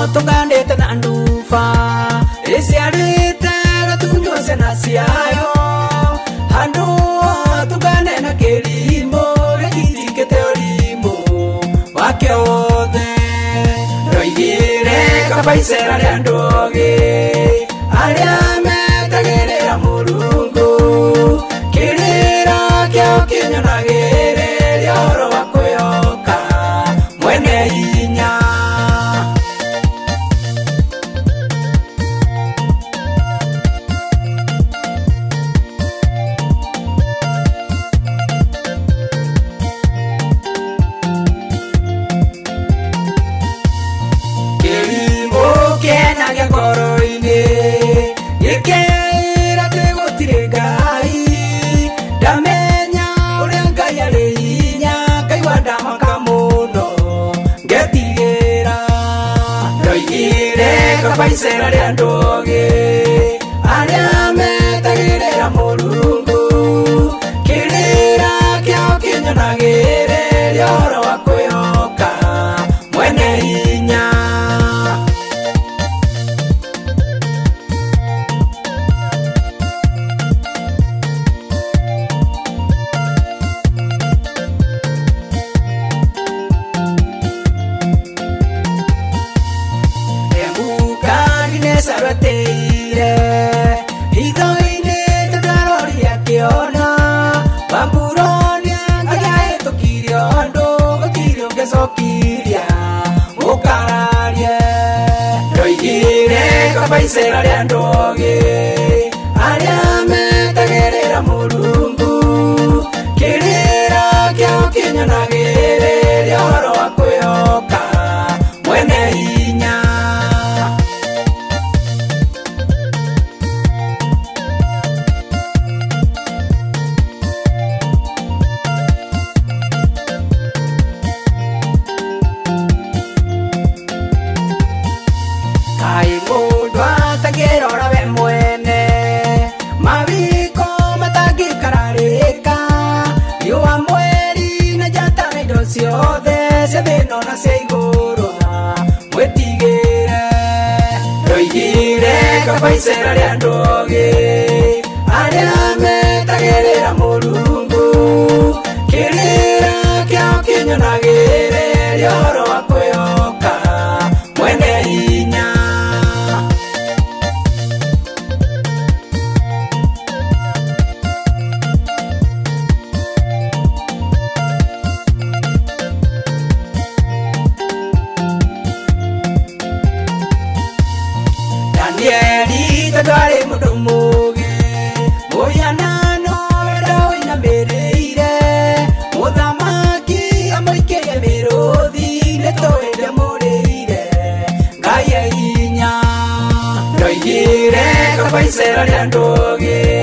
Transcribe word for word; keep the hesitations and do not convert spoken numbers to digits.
tungandite na ndufa isiarite gatunyo sena ciayo handu tungane na kirimo gitikite urimo wakiothe roigire kabaicera ria ndogi aria metagirira Mulungu kirira kio kinyonagiriria horo wa kwĩhoka mwene hinya kabaicera ria ndogi aria metagirira Mulungu kirira kio kinyonagiriria horo wa kwĩhoka mwene hinya Sabateire Hidoine Tadaroria Kiona Bamburonia Gaeto Kiriondo Kirio Gesokiria Ukararia Roigire Kabaicera ria ndogi aria metagirira Mulungu kirira kio kinyonagiriria horo wa kwĩhoka mwene hinya Ai mundu atagirora we mwene mawiko matagikararika yua mweri na jata indo ciothe ciathino na cia iguru mwitigire roigire kabaicera ria ndogi aria metagirira Mulungu kirira kio kinyonagiriria horo wa kwĩhoka mwene hinya Danieli tadwari mundu mugi muyanano wenda winamirire muthamaki amuikirie miruthi nitwende murire Ngai hinya roigire kabaicera ria ndogi